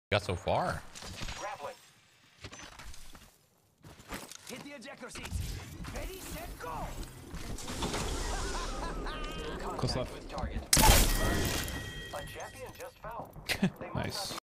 Got so far. Grappling. Hit the ejector seats. Ready, set, go. Close Contact left. with target. A champion just fell. They must Nice. not be